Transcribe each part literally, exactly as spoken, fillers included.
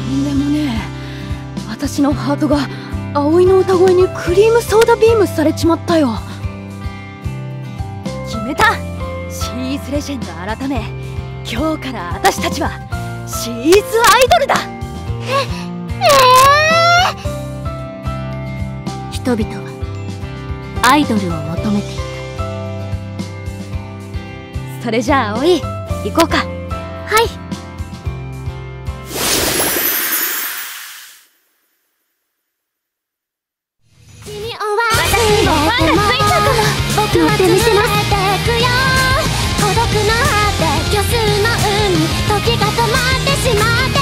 んでもねえ、私のハートが葵の歌声にクリームソーダビームされちまったよ。決めた。シーイズレジェンド改め、今日から私たちはシーイズアイドルだ。 ええー、人々はアイドルを求めていた。それじゃあ葵、行こうか。 はい。私にもファンがついちゃうかも。僕は見せます。孤独の果て、虚数の海、時が止まってしまって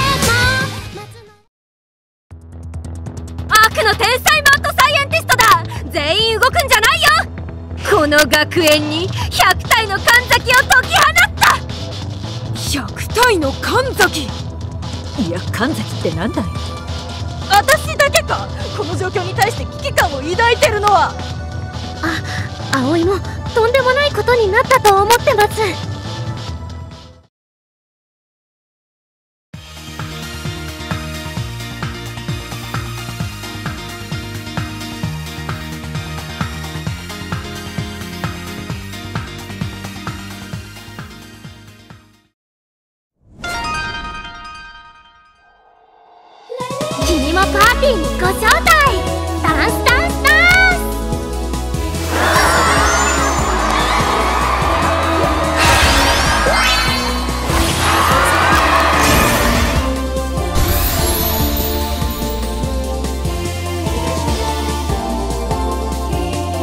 も。悪の天才マッドサイエンティストだ。全員動くんじゃないよ。この学園にひゃくたいの神崎を解き放った。ひゃくたいの神崎。いや、神崎ってなんだい。私だけか、この状況に対して危機感を抱いてるのは。 あ、葵もとんでもないことになったと思ってます。君もパーティーにご招待。ダンスダンスダンス。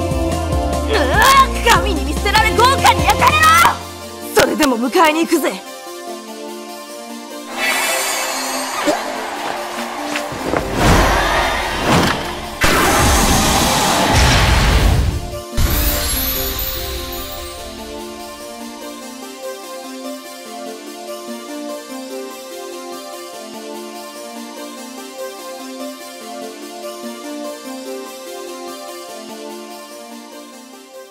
うわ、神に見捨てられ豪華に焼かれろ。それでも迎えに行くぜ。